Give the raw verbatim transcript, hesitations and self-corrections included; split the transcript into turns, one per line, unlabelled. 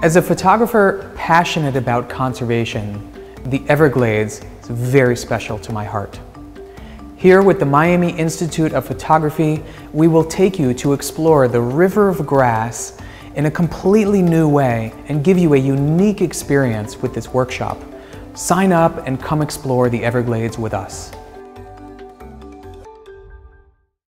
As a photographer passionate about conservation, the Everglades is very special to my heart. Here with the Miami Institute of Photography, we will take you to explore the River of Grass in a completely new way and give you a unique experience with this workshop. Sign up and come explore the Everglades with us.